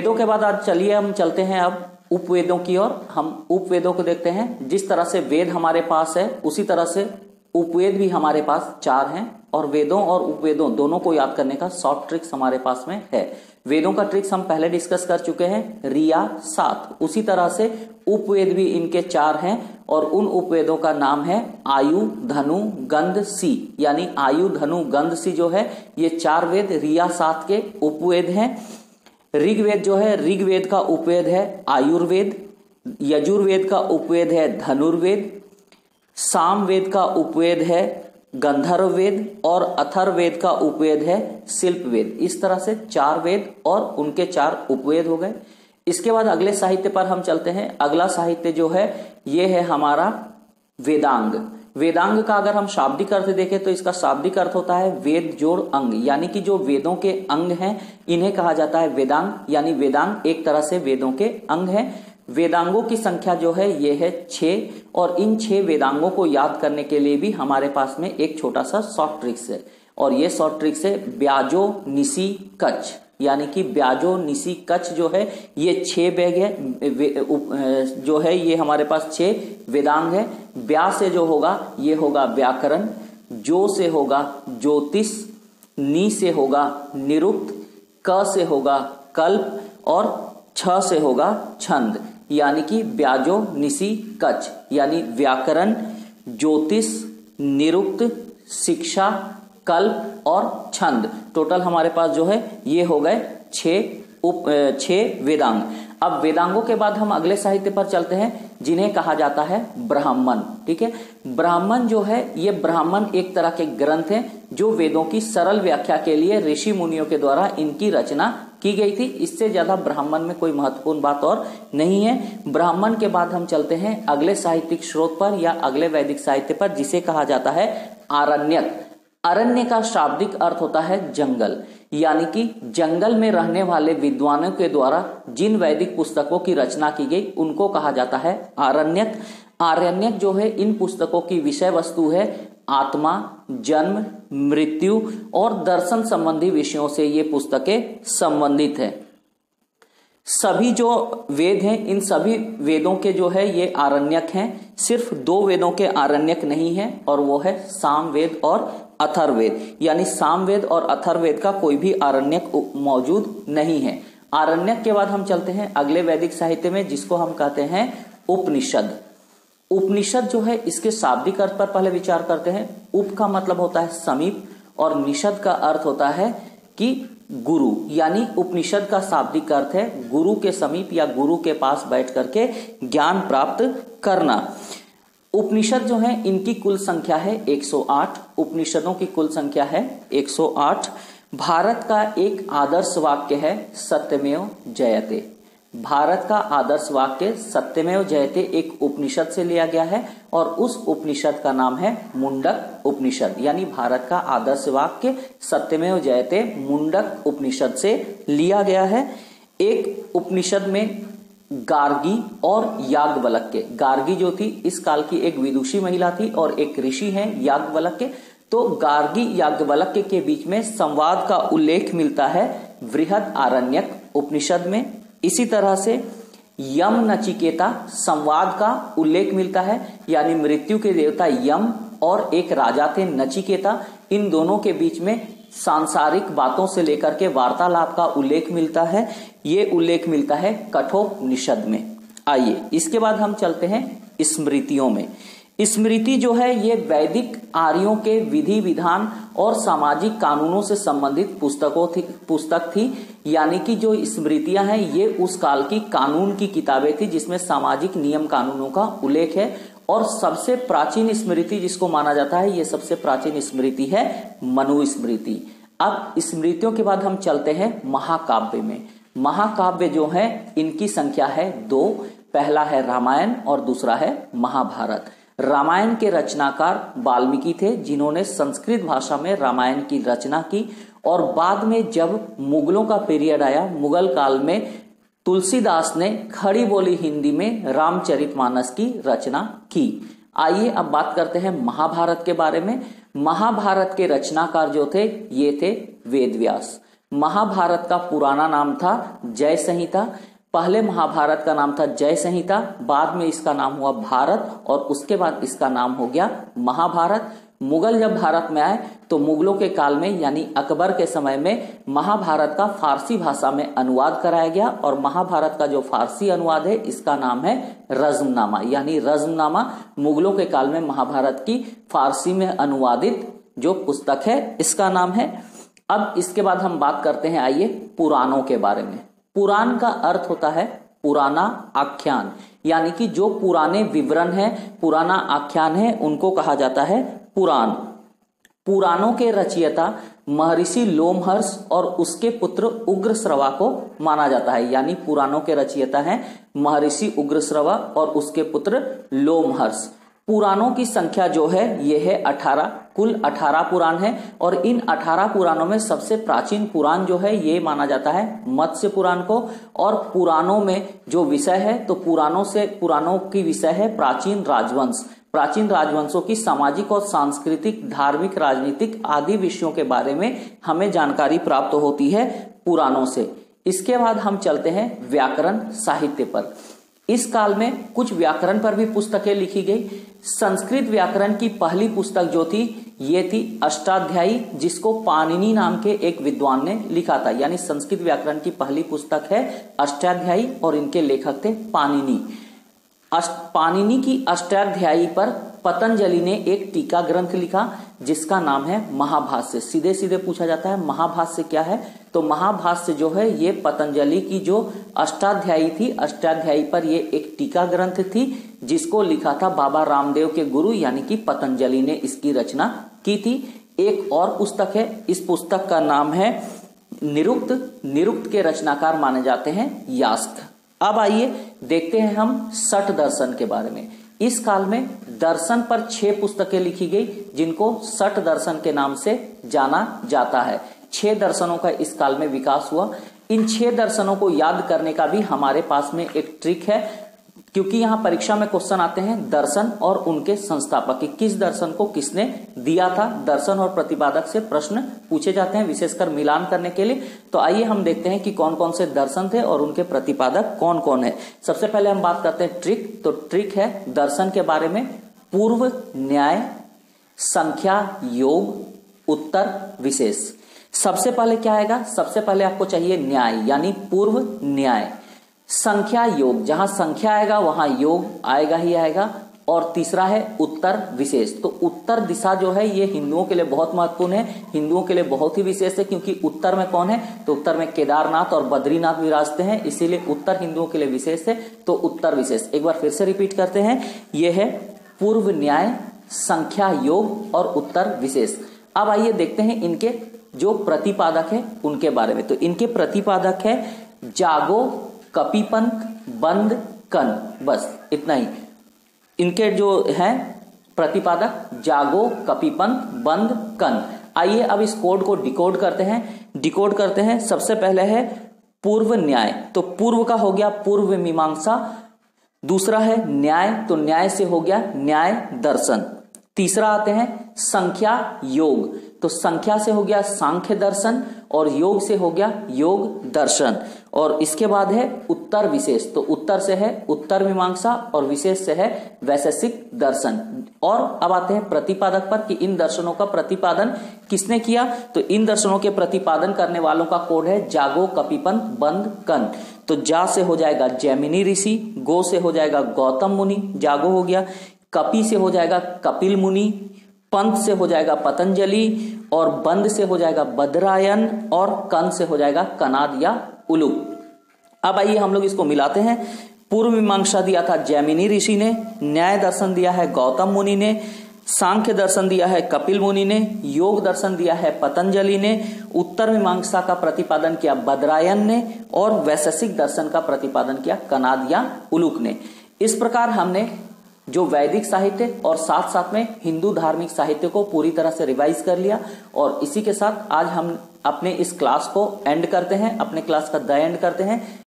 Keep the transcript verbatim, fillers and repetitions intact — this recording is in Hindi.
वेदों के बाद आज चलिए हम चलते हैं अब उपवेदों की ओर। हम उपवेदों को देखते हैं। जिस तरह से वेद हमारे पास है उसी तरह से उपवेद भी हमारे पास चार हैं, और वेदों और उपवेदों दोनों को याद करने का शॉर्ट ट्रिक्स हमारे पास में है। वेदों का ट्रिक्स हम पहले डिस्कस कर चुके हैं, रिया सात। उसी तरह से उपवेद भी इनके चार हैं, और उन उपवेदों का नाम है आयु, धनु, गंध, सी। यानी आयु, धनु, गंध, सी जो है ये चार वेद रिया सात के उपवेद हैं। ऋग्वेद जो है, ऋग्वेद का उपवेद है आयुर्वेद, यजुर्वेद का उपवेद है धनुर्वेद, सामवेद का उपवेद है गंधर्ववेद, और अथर्ववेद का उपवेद है शिल्पवेद। इस तरह से चार वेद और उनके चार उपवेद हो गए। इसके बाद अगले साहित्य पर हम चलते हैं। अगला साहित्य जो है ये है हमारा वेदांग। वेदांग का अगर हम शाब्दिक अर्थ देखें तो इसका शाब्दिक अर्थ होता है वेद जोड़ अंग, यानी कि जो वेदों के अंग हैं इन्हें कहा जाता है वेदांग। यानी वेदांग एक तरह से वेदों के अंग हैं। वेदांगों की संख्या जो है ये है छह, और इन छह वेदांगों को याद करने के लिए भी हमारे पास में एक छोटा सा शॉर्ट ट्रिक्स है, और ये शॉर्ट ट्रिक्स है ब्याजो, निसी, कच। यानी कि ब्याजो, निसी, कच जो है ये छह बैग है, जो है ये हमारे पास छह वेदांग है। ब्या से जो होगा ये होगा व्याकरण, जो से होगा ज्योतिष, नी से होगा निरुक्त, क से होगा कल्प, और छ से होगा छंद। यानी कि ब्याजो, निसी, कच, यानी व्याकरण, ज्योतिष, निरुक्त, शिक्षा, कल्प और छंद। टोटल हमारे पास जो है ये हो गए छह उप छह वेदांग। अब वेदांगों के बाद हम अगले साहित्य पर चलते हैं जिन्हें कहा जाता है ब्राह्मण। ठीक है, ब्राह्मण जो है ये ब्राह्मण एक तरह के ग्रंथ हैं जो वेदों की सरल व्याख्या के लिए ऋषि मुनियों के द्वारा इनकी रचना की गई थी। इससे ज्यादा ब्राह्मण में कोई महत्वपूर्ण बात और नहीं है। ब्राह्मण के बाद हम चलते हैं अगले साहित्यिक स्रोत पर या अगले वैदिक साहित्य पर जिसे कहा जाता है आरण्यक। अरण्य का शाब्दिक अर्थ होता है जंगल, यानी कि जंगल में रहने वाले विद्वानों के द्वारा जिन वैदिक पुस्तकों की रचना की गई उनको कहा जाता है आरण्यक। आरण्यक जो है इन पुस्तकों की विषय वस्तु है आत्मा, जन्म, मृत्यु और दर्शन संबंधी विषयों से ये पुस्तकें संबंधित है। सभी जो वेद हैं इन सभी वेदों के जो है ये आरण्यक हैं। सिर्फ दो वेदों के आरण्यक नहीं है, और वो है सामवेद और अथर्ववेद। यानी सामवेद और अथर्ववेद का कोई भी आरण्यक मौजूद नहीं है। आरण्यक के बाद हम चलते हैं अगले वैदिक साहित्य में जिसको हम कहते हैं उपनिषद। उपनिषद जो है इसके शाब्दिक अर्थ पर पहले विचार करते हैं। उप का मतलब होता है समीप, और निषद का अर्थ होता है कि गुरु। यानी उपनिषद का शाब्दिक अर्थ है गुरु के समीप या गुरु के पास बैठ करके ज्ञान प्राप्त करना। उपनिषद जो है इनकी कुल संख्या है एक सौ आठ। उपनिषदों की कुल संख्या है एक सौ आठ। भारत का एक आदर्श वाक्य है सत्यमेव जयते। भारत का आदर्श वाक्य सत्यमेव जयते एक उपनिषद से लिया गया है, और उस उपनिषद का नाम है मुंडक उपनिषद। यानी भारत का आदर्श वाक्य सत्यमेव जयते मुंडक उपनिषद से लिया गया है। एक उपनिषद में गार्गी और याज्ञवल्क्य, गार्गी जो थी इस काल की एक विदुषी महिला थी और एक ऋषि हैं याज्ञवल्क्य। तो गार्गी याज्ञवल्क्य के बीच में संवाद का उल्लेख मिलता है बृहद आरण्यक उपनिषद में। इसी तरह से यम नचिकेता संवाद का उल्लेख मिलता है, यानी मृत्यु के देवता यम और एक राजा थे नचिकेता, इन दोनों के बीच में सांसारिक बातों से लेकर के वार्तालाप का उल्लेख मिलता है। ये उल्लेख मिलता है कठोपनिषद में। आइए इसके बाद हम चलते हैं स्मृतियों में। स्मृति जो है ये वैदिक आर्यों के विधि विधान और सामाजिक कानूनों से संबंधित पुस्तकों थी पुस्तक थी यानी कि जो स्मृतियां हैं ये उस काल की कानून की किताबें थी जिसमें सामाजिक नियम कानूनों का उल्लेख है। और सबसे प्राचीन स्मृति जिसको माना जाता है ये सबसे प्राचीन स्मृति है मनुस्मृति। अब स्मृतियों के बाद हम चलते हैं महाकाव्य में। महाकाव्य जो है इनकी संख्या है दो। पहला है रामायण और दूसरा है महाभारत। रामायण के रचनाकार वाल्मीकि थे जिन्होंने संस्कृत भाषा में रामायण की रचना की, और बाद में जब मुगलों का पीरियड आया मुगल काल में तुलसीदास ने खड़ी बोली हिंदी में रामचरितमानस की रचना की। आइए अब बात करते हैं महाभारत के बारे में। महाभारत के रचनाकार जो थे ये थे वेदव्यास। महाभारत का पुराना नाम था जय संहिता। पहले महाभारत का नाम था जय संहिता, बाद में इसका नाम हुआ भारत और उसके बाद इसका नाम हो गया महाभारत। मुगल जब भारत में आए तो मुगलों के काल में यानी अकबर के समय में महाभारत का फारसी भाषा में अनुवाद कराया गया और महाभारत का जो फारसी अनुवाद है इसका नाम है रज़्मनामा, यानी रज़्मनामा मुगलों के काल में महाभारत की फारसी में अनुवादित जो पुस्तक है इसका नाम है। अब इसके बाद हम बात करते हैं, आइए पुराणों के बारे में। पुराण का अर्थ होता है पुराना आख्यान, यानी कि जो पुराने विवरण है, पुराना आख्यान है, उनको कहा जाता है पुराण। पुराणों के रचयिता महर्षि लोमहर्ष और उसके पुत्र उग्रश्रवा को माना जाता है, यानी पुराणों के रचयिता हैं महर्षि उग्रश्रवा और उसके पुत्र लोमहर्ष। पुराणों की संख्या जो है ये है अठारह, कुल अठारह पुराण है और इन अठारह पुराणों में सबसे प्राचीन पुराण जो है ये माना जाता है मत्स्य पुराण को। और पुराणों में जो विषय है तो पुराणों से पुराणों की विषय है प्राचीन राजवंश। प्राचीन राजवंशों की सामाजिक और सांस्कृतिक, धार्मिक, राजनीतिक आदि विषयों के बारे में हमें जानकारी प्राप्त होती है पुराणों से। इसके बाद हम चलते हैं व्याकरण साहित्य पर। इस काल में कुछ व्याकरण पर भी पुस्तकें लिखी गई। संस्कृत व्याकरण की पहली पुस्तक जो थी ये थी अष्टाध्यायी, जिसको पाणिनि नाम के एक विद्वान ने लिखा था, यानी संस्कृत व्याकरण की पहली पुस्तक है अष्टाध्यायी और इनके लेखक थे पाणिनि। पाणिनि की अष्टाध्यायी पर पतंजलि ने एक टीका ग्रंथ लिखा जिसका नाम है महाभाष्य। सीधे सीधे पूछा जाता है महाभाष्य क्या है, तो महाभाष्य जो है ये पतंजलि की जो अष्टाध्यायी थी, अष्टाध्यायी पर ये एक टीका ग्रंथ थी जिसको लिखा था बाबा रामदेव के गुरु यानी कि पतंजलि ने इसकी रचना की थी। एक और पुस्तक है, इस पुस्तक का नाम है निरुक्त। निरुक्त के रचनाकार माने जाते हैं यास्क। अब आइए देखते हैं हम षट दर्शन के बारे में। इस काल में दर्शन पर छह पुस्तकें लिखी गई जिनको षट दर्शन के नाम से जाना जाता है। छह दर्शनों का इस काल में विकास हुआ। इन छह दर्शनों को याद करने का भी हमारे पास में एक ट्रिक है, क्योंकि यहाँ परीक्षा में क्वेश्चन आते हैं दर्शन और उनके संस्थापक कि किस दर्शन को किसने दिया था। दर्शन और प्रतिपादक से प्रश्न पूछे जाते हैं विशेषकर मिलान करने के लिए। तो आइए हम देखते हैं कि कौन कौन से दर्शन थे और उनके प्रतिपादक कौन कौन है। सबसे पहले हम बात करते हैं ट्रिक। तो ट्रिक है दर्शन के बारे में पूर्व न्याय, संख्या योग, उत्तर विशेष। सबसे पहले क्या आएगा, सबसे पहले आपको चाहिए न्याय यानी पूर्व न्याय। संख्या योग, जहां संख्या आएगा वहां योग आएगा ही आएगा। और तीसरा है उत्तर विशेष। तो उत्तर दिशा जो है ये हिंदुओं के लिए बहुत महत्वपूर्ण है, हिंदुओं के लिए बहुत ही विशेष है, क्योंकि उत्तर में कौन है, तो उत्तर में केदारनाथ और बद्रीनाथ विराजते हैं, इसीलिए उत्तर हिंदुओं के लिए विशेष है। तो उत्तर विशेष एक बार फिर से रिपीट करते हैं, ये है पूर्व न्याय, संख्या योग और उत्तर विशेष। अब आइए देखते हैं इनके जो प्रतिपादक है उनके बारे में। तो इनके प्रतिपादक है जागो, कपिपंत, बंद, कन, बस इतना ही इनके जो है प्रतिपादक, जागो, कपिपंत, बंद, कन। आइए अब इस कोड को डिकोड करते हैं डिकोड करते हैं सबसे पहले है पूर्व न्याय। तो पूर्व का हो गया पूर्व मीमांसा। दूसरा है न्याय, तो न्याय से हो गया न्याय दर्शन। तीसरा आते हैं संख्या योग, तो संख्या से हो गया सांख्य दर्शन और योग से हो गया योग दर्शन। और इसके बाद है उत्तर विशेष, तो उत्तर से है उत्तर मीमांसा और विशेष से है वैशेषिक दर्शन। और अब आते हैं प्रतिपादक पर कि इन दर्शनों का प्रतिपादन किसने किया। तो इन दर्शनों के प्रतिपादन करने वालों का कोड है जागो, कपिपंत, बंद, कन। तो जा से हो जाएगा जैमिनी ऋषि, गो से हो जाएगा गौतम मुनि, जागो हो गया, कपि से हो जाएगा कपिल मुनि, पंत से हो जाएगा पतंजलि और बंद से हो जाएगा बद्रायन और कन से हो जाएगा कनाद या उलुक। अब आइए हम लोग इसको मिलाते हैं। पूर्व मीमांसा दिया था जैमिनी ऋषि ने, न्याय दर्शन दिया है गौतम मुनि ने, सांख्य दर्शन दिया है कपिल मुनि ने, योग दर्शन दिया है पतंजलि ने, उत्तर मीमांसा का प्रतिपादन किया बद्रायन ने और वैशेषिक दर्शन का प्रतिपादन किया कनाद या उलुक ने। इस प्रकार हमने जो वैदिक साहित्य और साथ साथ में हिंदू धार्मिक साहित्य को पूरी तरह से रिवाइज कर लिया। और इसी के साथ आज हम अपने इस क्लास को एंड करते हैं, अपने क्लास का द एंड करते हैं।